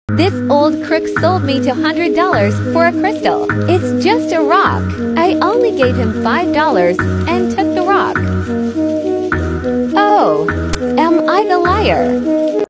This old crook sold me $200 for a crystal. It's just a rock. I only gave him $5 and took the rock. Oh, am I the liar?